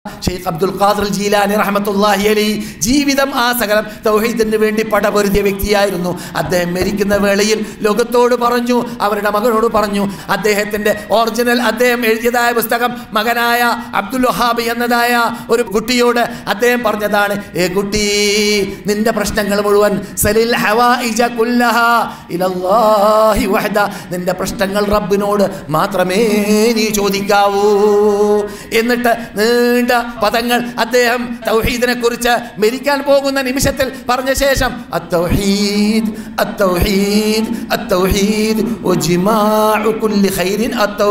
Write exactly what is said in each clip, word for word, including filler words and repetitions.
ഷെയ്ഖ് അബ്ദുൽ ഖാദിർ ജീലാനി റഹ്മത്തുള്ളാഹി അലൈഹി ജീവിതം ആ സകലം തൗഹീദിന് വേണ്ടി പടപൊരുതിയ വ്യക്തിയായിരുന്നു. അദ്ദേഹം മരിക്കുന്ന വേളയിൽ ലോകത്തോട് പറഞ്ഞു, അവരുടെ മകനോട് പറഞ്ഞു, അദ്ദേഹത്തിൻ്റെ ഒറിജിനൽ അദ്ദേഹം എഴുതിയതായ പുസ്തകം മകനായ അബ്ദുൽ വഹാബ് എന്നതായ ഒരു കുട്ടിയോട് അദ്ദേഹം പറഞ്ഞതാണ്, ഏ കുട്ടി, നിന്റെ പ്രശ്നങ്ങൾ മുഴുവൻ സലിൽ ഹവായിജ കുല്ലഹാ ഇലല്ലാഹി വഹദ, നിന്റെ പ്രശ്നങ്ങൾ റബ്ബിനോട് മാത്രമേ നീ ചോദിക്കാവൂ. എന്നിട്ട് നീണ്ട പദങ്ങൾ അദ്ദേഹം തൗഹീദിനെ കുറിച്ച് മരിക്കാൻ പോകുന്ന നിമിഷത്തിൽ പറഞ്ഞ ശേഷം അത്തൗഹീദ് അത്തൗഹീദ് അത്തൗഹീദ് വജിമാഉ കുല്ലി ഖൈരിൻ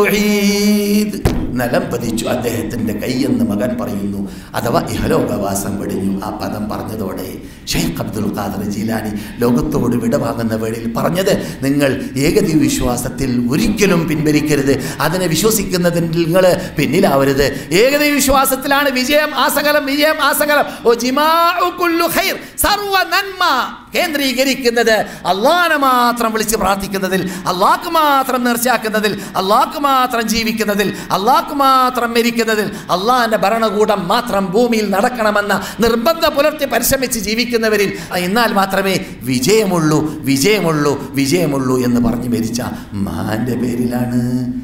അത്തൗഹീദ്. നിലം പതിച്ചു അദ്ദേഹത്തിൻ്റെ കൈയെന്ന് മകൻ പറയുന്നു. അഥവാ ഇഹലോകവാസം വെടിഞ്ഞു. ആ പദം പറഞ്ഞതോടെ ഷെയ്ഖ് അബ്ദുൽ ഖാദിർ ജീലാനി ലോകത്തോട് വിടവാങ്ങുന്ന വേളയിൽ പറഞ്ഞത്, നിങ്ങൾ ഏകദൈവ വിശ്വാസത്തിൽ ഒരിക്കലും പിൻവലിക്കരുത്, അതിനെ വിശ്വസിക്കുന്നതിൽ നിങ്ങൾ പിന്നിലാവരുത്. ഏകദൈവ വിശ്വാസത്തിലാണ് വിജയം, ആസകലം വിജയം ആസകലം. ഓ ജിമാഉ കുല്ലു ഖൈർ, സർവ നന്മ കേന്ദ്രീകരിക്കുന്നത് അള്ളാഹനെ മാത്രം വിളിച്ച് പ്രാർത്ഥിക്കുന്നതിൽ, അള്ളാഹ്ക്ക് മാത്രം നേർച്ചയാക്കുന്നതിൽ, അള്ളാഹ്ക്ക് മാത്രം ജീവിക്കുന്നതിൽ, അള്ളാഹ്ക്ക് മാത്രം മരിക്കുന്നതിൽ, അള്ളാഹിൻ്റെ ഭരണകൂടം മാത്രം ഭൂമിയിൽ നടക്കണമെന്ന നിർബന്ധം പുലർത്തി പരിശ്രമിച്ച് ജീവിക്കുന്നവരിൽ എന്നാൽ മാത്രമേ വിജയമുള്ളൂ വിജയമുള്ളൂ വിജയമുള്ളൂ എന്ന് പറഞ്ഞ് മരിച്ച മഹാന്റെ പേരിലാണ്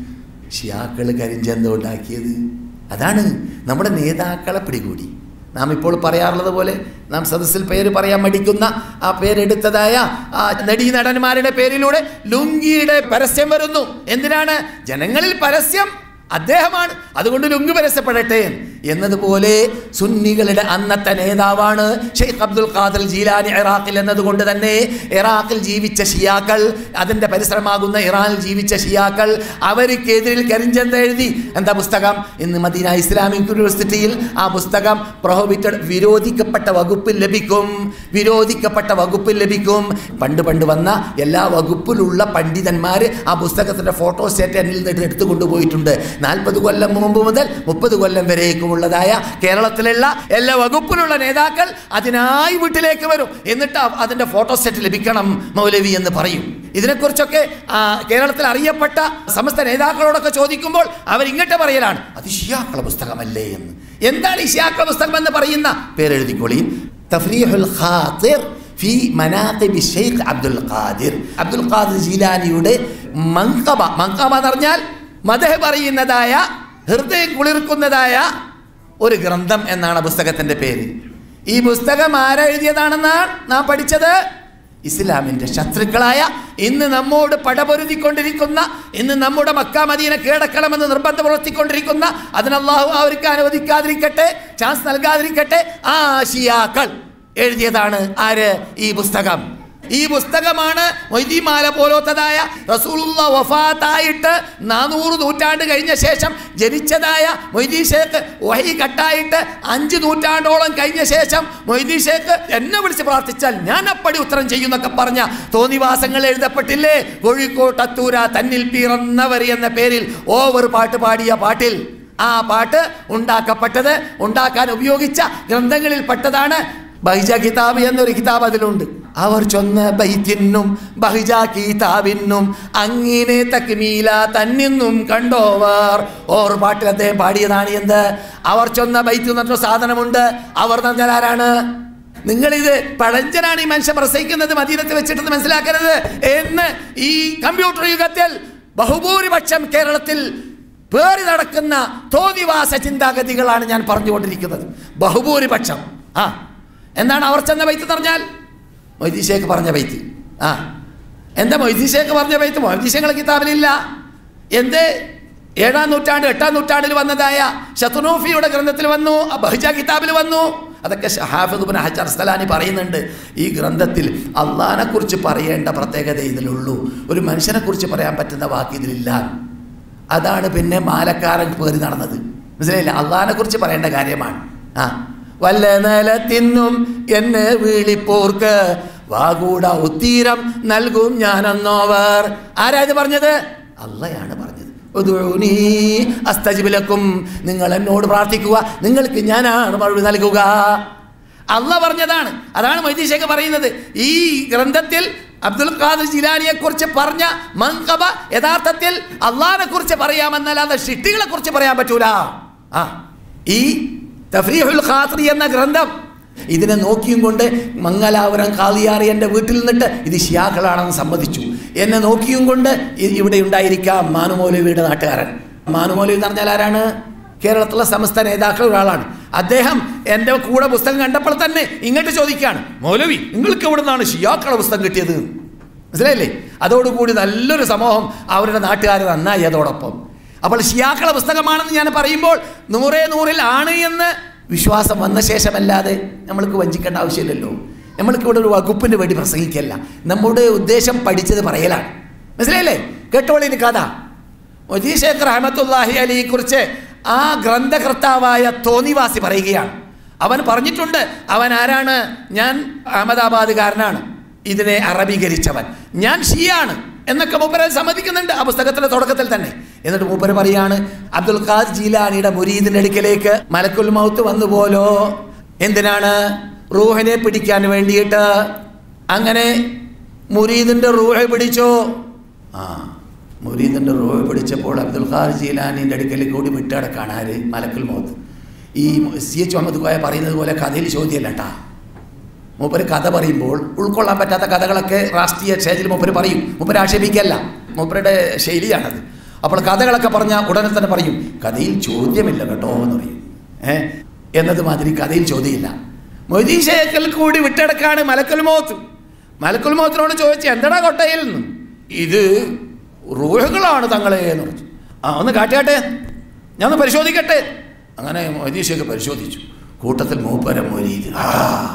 ഷിയാക്കൾ കരിഞ്ചന്ത ഉണ്ടാക്കിയത്. അതാണ് നമ്മുടെ നേതാക്കളെ പിടികൂടി. നാം ഇപ്പോൾ പറയാറുള്ളത് പോലെ നാം സദസ്സിൽ പേര് പറയാൻ മടിക്കുന്ന ആ പേരെടുത്തതായ ആ നടീനടന്മാരുടെ പേരിലൂടെ ലുങ്കിയുടെ പരസ്യം വരുന്നു. എന്തിനാണ്? ജനങ്ങളിൽ പരസ്യം അദ്ദേഹമാണ്, അതുകൊണ്ട് ലുങ്ക് പരസ്യപ്പെടട്ടെ എന്നതുപോലെ സുന്നികളുടെ അന്നത്തെ നേതാവാണ് ഷെയ്ഖ് അബ്ദുൽ ഖാദിർ ജീലാനി ഇറാഖിൽ എന്നതുകൊണ്ട് തന്നെ ഇറാഖിൽ ജീവിച്ച ഷിയാക്കൾ, അതിൻ്റെ പരിസരമാകുന്ന ഇറാനിൽ ജീവിച്ച ഷിയാക്കൾ അവർക്കെതിരിൽ കരിഞ്ചന്ത എഴുതി. എന്താ പുസ്തകം? ഇന്ന് മദീന ഇസ്ലാമിക് യൂണിവേഴ്സിറ്റിയിൽ ആ പുസ്തകം പ്രൊഹിബിറ്റഡ്, വിരോധിക്കപ്പെട്ട വകുപ്പിൽ ലഭിക്കും, വിരോധിക്കപ്പെട്ട വകുപ്പിൽ ലഭിക്കും. പണ്ട് പണ്ട് വന്ന എല്ലാ വകുപ്പിലുള്ള പണ്ഡിതന്മാർ ആ പുസ്തകത്തിൻ്റെ ഫോട്ടോസ്റ്റാറ്റ് എന്നിൽ നിന്ന് എടുത്തു കൊണ്ടുപോയിട്ടുണ്ട്. നാൽപ്പത് കൊല്ലം മുമ്പ് മുതൽ മുപ്പത് കൊല്ലം വരേക്കുമുള്ളതായ കേരളത്തിലുള്ള എല്ലാ വകുപ്പിലുള്ള നേതാക്കൾ അതിനായി വീട്ടിലേക്ക് വരും. എന്നിട്ട് അതിൻ്റെ ഫോട്ടോസ്റ്റാറ്റ് ലഭിക്കണം മൗലവി എന്ന് പറയും. ഇതിനെക്കുറിച്ചൊക്കെ കേരളത്തിൽ അറിയപ്പെട്ട സമസ്ത നേതാക്കളോടൊക്കെ ചോദിക്കുമ്പോൾ അവരിങ്ങോട്ട് പറയലാണ്, അത് ഷിയാക്കളുടെ പുസ്തകമല്ലേ എന്ന്. എന്താണ് ഈ ഷിയാക്കളുടെ പുസ്തകം എന്ന് പറയുന്ന പേരെഴുതിക്കോളിയും. തഫ്രീഹുൽ ഖാതിർ ഫി മനാഖിബി ഷെയ്ഖ് അബ്ദുൽ ഖാദിർ, അബ്ദുൽ ഖാദിർ ജീലാനിയുടെ മൻഖബ. മൻഖബ എന്ന് പറഞ്ഞാൽ മദഹ് പറയുന്നതായ, ഹൃദയം കുളിർക്കുന്നതായ ഒരു ഗ്രന്ഥം എന്നാണ് പുസ്തകത്തിൻ്റെ പേര്. ഈ പുസ്തകം ആരെഴുതിയതാണെന്നാണ് നാം പഠിച്ചത്? ഇസ്ലാമിൻ്റെ ശത്രുക്കളായ, ഇന്ന് നമ്മോട് പടപൊരുതിക്കൊണ്ടിരിക്കുന്ന, ഇന്ന് നമ്മുടെ മക്ക മദീന കീഴടക്കണമെന്ന് നിർബന്ധം പുലർത്തിക്കൊണ്ടിരിക്കുന്ന, അതിന് അല്ലാഹു അവർക്ക് അനുവദിക്കാതിരിക്കട്ടെ, ചാൻസ് നൽകാതിരിക്കട്ടെ, ആ ഷിയാക്കൾ എഴുതിയതാണ് ആര്? ഈ പുസ്തകം. ഈ പുസ്തകമാണ് മൊയ്തീമാല പോലത്തതായ റസൂലുള്ളാഹി വഫാത്തായിട്ട് നാനൂറ് നൂറ്റാണ്ട് കഴിഞ്ഞ ശേഷം ജനിച്ചതായ മൊയ്തീ ഷേഖ് വഹി കട്ടായിട്ട് അഞ്ച് നൂറ്റാണ്ടോളം കഴിഞ്ഞ ശേഷം മൊയ്തീ ഷേഖ് എന്നെ വിളിച്ച് പ്രാർത്ഥിച്ചാൽ ഞാൻ അപ്പടി ഉത്തരം ചെയ്യുന്നൊക്കെ പറഞ്ഞ തോന്നിവാസങ്ങൾ എഴുതപ്പെട്ടില്ലേ? കോഴിക്കോട്ടത്തൂര തന്നിൽ പിറന്നവർ എന്ന പേരിൽ ഓവർ പാട്ട് പാടിയ പാട്ടിൽ, ആ പാട്ട് ഉണ്ടാക്കപ്പെട്ടത്, ഉണ്ടാക്കാൻ ഉപയോഗിച്ച ഗ്രന്ഥങ്ങളിൽ പെട്ടതാണ് ബഹിജ കിതാബ് എന്നൊരു കിതാബ് അതിലുണ്ട്. അവർ ചൊന്ന ബൈത്തിനും ബഹിജ കിതാബിനും അങ്ങനെ തക്മീല തന്നിന്നും കണ്ടോവർ. ഓർ പാട്ടിൽ അദ്ദേഹം പാടിയതാണ് എന്ത്? അവർ ചൊന്ന ബൈത്ത് എന്ന് പറഞ്ഞ സാധനമുണ്ട്. അവർ എന്ന് പറഞ്ഞാൽ ആരാണ്? നിങ്ങളിത് പഴഞ്ചനാണ് ഈ മനുഷ്യൻ പ്രസംഗിക്കുന്നത്, മദീനത്ത് വെച്ചിട്ടെന്ന് മനസ്സിലാക്കരുത് എന്ന് ഈ കമ്പ്യൂട്ടർ യുഗത്തിൽ ബഹുഭൂരിപക്ഷം കേരളത്തിൽ പേറി നടക്കുന്ന തോന്നിവാസ ചിന്താഗതികളാണ് ഞാൻ പറഞ്ഞുകൊണ്ടിരിക്കുന്നത്. ബഹുഭൂരിപക്ഷം. ആ എന്താണ് അവർ ചെന്ന ബൈത്ത് എന്ന് പറഞ്ഞാൽ? മൊയ്തീ ഷേഖ് പറഞ്ഞ ബൈത്ത്. ആ എന്താ മൊയ്തീ ഷേഖ് പറഞ്ഞ ബൈത്ത്? മൊയ്തീ ഷേഖ് കിതാബിലില്ല. എന്ത്? ഏഴാം നൂറ്റാണ്ട് എട്ടാം നൂറ്റാണ്ടിൽ വന്നതായ ശത്നൂഫിയുടെ ഗ്രന്ഥത്തിൽ വന്നു, ബഹിജ കിതാബിൽ വന്നു. അതൊക്കെ ഹാഫിദ് ഇബ്നു ഹജർ അസ്ഖലാനി പറയുന്നുണ്ട്. ഈ ഗ്രന്ഥത്തിൽ അള്ളാഹിനെ കുറിച്ച് പറയേണ്ട പ്രത്യേകത ഇതിലുള്ളൂ, ഒരു മനുഷ്യനെ കുറിച്ച് പറയാൻ പറ്റുന്ന വാക്ക് ഇതിലില്ല. അതാണ് പിന്നെ മാലക്കാരൻ പേറി നടന്നത്. മനസ്സിലായില്ല? അള്ളാഹിനെ കുറിച്ച് പറയേണ്ട കാര്യമാണ്. ആ വല്ല നിലത്തിന്നും എന്നെ വിളിപ്പോർക്ക് വാകൂട ഉത്തീരം നൽകും ഞാനെന്നോവർ. ആരാ ഇത് പറഞ്ഞത്? അള്ളയാണ് പറഞ്ഞത്. ഉദ്ഉനി അസ്തജിബ് ലക്കും, നിങ്ങൾ എന്നോട് പ്രാർത്ഥിക്കുക, നിങ്ങൾക്ക് ഞാനാണ് മറുപടി നൽകുക. അള്ളാഹ് പറഞ്ഞതാണ്. അതാണ് മൊയ്തീ ഷേഖ് പറയുന്നത്. ഈ ഗ്രന്ഥത്തിൽ അബ്ദുൽ ഖാദിർ ജീലാനിയെ കുറിച്ച് പറഞ്ഞ മൻഖബ യഥാർത്ഥത്തിൽ അള്ളാഹിനെ കുറിച്ച് പറയാമെന്നല്ലാതെ ഷിട്ടികളെ കുറിച്ച് പറയാൻ പറ്റൂല. ആ ഈ തഫ്രീഹുൽ ഖാത്രി എന്ന ഗ്രന്ഥം. ഇതിനെ നോക്കിയും കൊണ്ട് മംഗലാപുരം ഖാദിയാർ എൻ്റെ വീട്ടിൽ നിന്നിട്ട് ഇത് ഷിയാക്കളാണെന്ന് സമ്മതിച്ചു. എന്നെ നോക്കിയും കൊണ്ട് ഇവിടെ ഉണ്ടായിരിക്കാം മാനുമൗലവിയുടെ നാട്ടുകാരൻ. മാനുമൗലവി എന്ന് പറഞ്ഞാൽ ആരാണ്? കേരളത്തിലെ സമസ്ത നേതാക്കൾ ഒരാളാണ്. അദ്ദേഹം എൻ്റെ കൂടെ പുസ്തകം കണ്ടപ്പോൾ തന്നെ ഇങ്ങോട്ട് ചോദിക്കുകയാണ്, മൗലവി നിങ്ങൾക്ക് എവിടെ നിന്നാണ് ഷിയാക്കളുടെ പുസ്തകം കിട്ടിയത്? മനസ്സിലായില്ലേ? അതോടുകൂടി നല്ലൊരു സമൂഹം അവരുടെ നാട്ടുകാർ നന്നായി അതോടൊപ്പം. അപ്പോൾ ഷിയാക്കളുടെ പുസ്തകമാണെന്ന് ഞാൻ പറയുമ്പോൾ നൂറേ നൂറിൽ ആണ് എന്ന് വിശ്വാസം വന്ന ശേഷമല്ലാതെ നമ്മൾക്ക് വഞ്ചിക്കേണ്ട ആവശ്യമില്ലല്ലോ. നമ്മൾക്ക് ഇവിടെ ഒരു വകുപ്പിന് വേണ്ടി പ്രസംഗിക്കല്ല, നമ്മുടെ ഉദ്ദേശം പഠിച്ചത് പറയലാണ്. മനസ്സിലായില്ലേ? കേട്ടോളിന് കഥ. മൊയ്തീൻ ഷേഖ് റഹ്മത്തുള്ളാഹി അലൈഹിയെ കുറിച്ച് ആ ഗ്രന്ഥകർത്താവായ തോന്നിവാസി പറയുകയാണ്. അവൻ പറഞ്ഞിട്ടുണ്ട്, അവൻ ആരാണ്? ഞാൻ അഹമ്മദാബാദുകാരനാണ്, ഇതിനെ അറബീകരിച്ചവൻ, ഞാൻ ഷിയാണ് എന്നൊക്കെ മൂപ്പര് സമ്മതിക്കുന്നുണ്ട് ആ പുസ്തകത്തിന്റെ തുടക്കത്തിൽ തന്നെ. എന്നിട്ട് മൂപ്പര് പറയാണ്, അബ്ദുൽ ഖാദിർ ജീലാനിയുടെ മുരീദിന്റെ അടുക്കലേക്ക് മലക്കുൽ മൗത്ത് വന്നു പോലോ. എന്തിനാണ്? റൂഹിനെ പിടിക്കാൻ വേണ്ടിയിട്ട്. അങ്ങനെ മുരീദിന്റെ റൂഹ് പിടിച്ചോ. ആ മുരീദിന്റെ റൂഹ് പിടിച്ചപ്പോൾ അബ്ദുൽ ഖാദിർ ജീലാനിന്റെ അടുക്കലേക്ക് കൂടി വിട്ടടക്കാണ് ആര്? മലക്കുൽ മൗത്ത്. ഈ സി എച്ച് മുഹമ്മദ് കോയ പറയുന്നത് പോലെ കഥയിൽ ചോദ്യമല്ല കേട്ടാ. മൂപ്പര് കഥ പറയുമ്പോൾ ഉൾക്കൊള്ളാൻ പറ്റാത്ത കഥകളൊക്കെ രാഷ്ട്രീയ സ്റ്റേജിൽ മൂപ്പര് പറയും. മൂപ്പര് ആക്ഷേപിക്കല്ല, മൂപ്പരുടെ ശൈലിയാണത്. അപ്പോൾ കഥകളൊക്കെ പറഞ്ഞാൽ ഉടനെ തന്നെ പറയും കഥയിൽ ചോദ്യമില്ല കേട്ടോ എന്ന് പറയും. ഏഹ് എന്നതുമാതിരി കഥയിൽ ചോദ്യമില്ല. മൊയ്തീൻ ഷേഖിൽ കൂടി വിട്ടടക്കാണ് മലക്കുൽ മൗത്ത്. മലക്കുൽ മൗത്തിനോട് ചോദിച്ചു, എന്താടാ കൊട്ടയിൽ നിന്ന്? ഇത് റൂഹുകളാണ് തങ്ങളെ എന്ന് പറഞ്ഞു. ആ ഒന്ന് കാട്ടിയാട്ടെ, ഞാൻ ഒന്ന് പരിശോധിക്കട്ടെ. അങ്ങനെ മൊയ്തീൻ ഷേഖ് പരിശോധിച്ചു. കൂട്ടത്തിൽ മൂപ്പര മുരീദ്, ആ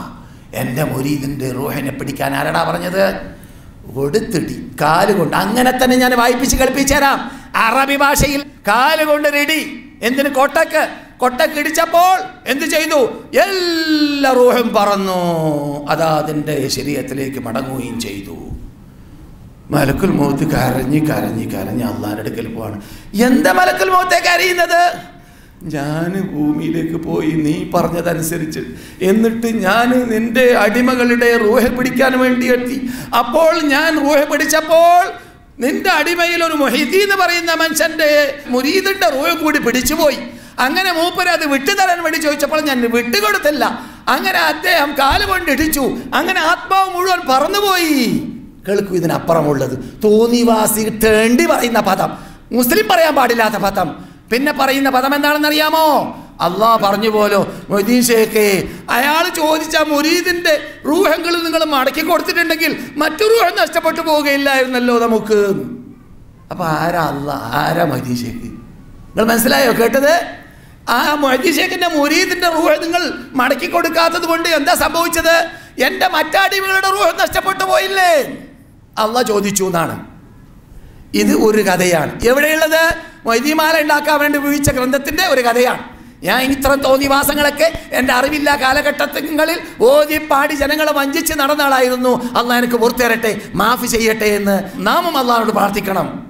എൻ്റെ മുരീദിൻ്റെ റൂഹിനെ പിടിക്കാൻ ആരടാ പറഞ്ഞത്? കൊടുത്തിടി കാലുകൊണ്ട്. അങ്ങനെ തന്നെ ഞാൻ വായിപ്പിച്ച് കളിപ്പിച്ചു തരാം. അറബി ഭാഷയിൽ കാലുകൊണ്ട് റെഡി. എന്തിന്? കൊട്ടക്ക്. കൊട്ടക്ക് ഇടിച്ചപ്പോൾ എന്ത് ചെയ്തു? എല്ലാ റൂഹും പറന്നു. അതാ അതിൻ്റെ ശരീരത്തിലേക്ക് മടങ്ങുകയും ചെയ്തു. മലക്കുൽ മൗത്ത് കരഞ്ഞ് കരഞ്ഞ് കരഞ്ഞ് അള്ളാന്റെ അടുക്കൽ പോവാണ്. എന്താ മലക്കുൽ മൗത്തെ കരയുന്നത്? ഞാൻ ഭൂമിയിലേക്ക് പോയി നീ പറഞ്ഞതനുസരിച്ച്, എന്നിട്ട് ഞാൻ നിന്റെ അടിമകളുടെ റൂഹ് പിടിക്കാൻ വേണ്ടി എത്തി. അപ്പോൾ ഞാൻ റൂഹ് പിടിച്ചപ്പോൾ നിന്റെ അടിമയിൽ ഒരു മുഹീദ്ദീൻ എന്ന് പറയുന്ന മനുഷ്യന്റെ മുരീദിന്റെ റൂഹ് കൂടി പിടിച്ചുപോയി. അങ്ങനെ മൂപ്പര് അത് വിട്ടുതരാൻ വേണ്ടി ചോദിച്ചപ്പോൾ ഞാൻ വിട്ടുകൊടുത്തില്ല. അങ്ങനെ അദ്ദേഹം കാലുകൊണ്ട് ഇടിച്ചു. അങ്ങനെ ആത്മാവ് മുഴുവൻ പറന്നുപോയി. കേൾക്കൂ, ഇതിനപ്പുറമുള്ളത് തോന്നിവാസി തേണ്ടി പറയുന്ന പദം, മുസ്ലിം പറയാൻ പാടില്ലാത്ത പദം. പിന്നെ പറയുന്ന പദം എന്താണെന്ന് അറിയാമോ? അള്ളാഹ് പറഞ്ഞു പോലോ, മൊയ്തീൻ ഷേഖേ, അയാൾ ചോദിച്ച മുരീദിന്റെ റൂഹങ്ങൾ നിങ്ങൾ മടക്കി കൊടുത്തിട്ടുണ്ടെങ്കിൽ മറ്റു റൂഹം നഷ്ടപ്പെട്ടു പോവുകയില്ലായിരുന്നല്ലോ നമുക്ക്. അപ്പൊ ആരാ അള്ളാഹ്, ആരാ മൊയ്തീൻ ഷേഖ്? നിങ്ങൾ മനസ്സിലായോ കേട്ടത്? ആ മൊയ്തീൻ ഷേഖിന്റെ മുരീദിന്റെ റൂഹ് നിങ്ങൾ മടക്കി കൊടുക്കാത്തത് കൊണ്ട് എന്താ സംഭവിച്ചത്? എൻ്റെ മറ്റടിമകളുടെ റൂഹ് നഷ്ടപ്പെട്ടു പോയില്ലേ? അള്ളാഹ് ചോദിച്ചു എന്നാണ്. ഇത് ഒരു കഥയാണ്. എവിടെയുള്ളത്? മൊയ്തീമാല ഉണ്ടാക്കാൻ വേണ്ടി ഉപയോഗിച്ച ഗ്രന്ഥത്തിന്റെ ഒരു കഥയാണ്. ഞാൻ ഇത്തരം തോന്നിവാസങ്ങളൊക്കെ എൻ്റെ അറിവില്ല കാലഘട്ടങ്ങളിൽ ഓതി പാടി ജനങ്ങളെ വഞ്ചിച്ച് നടന്ന ആളായിരുന്നു. അള്ളാഹ് എനിക്ക് പുറത്തു തരട്ടെ, മാഫ് ചെയ്യട്ടെ എന്ന് നാമും അള്ളാഹിനോട് പ്രാർത്ഥിക്കണം.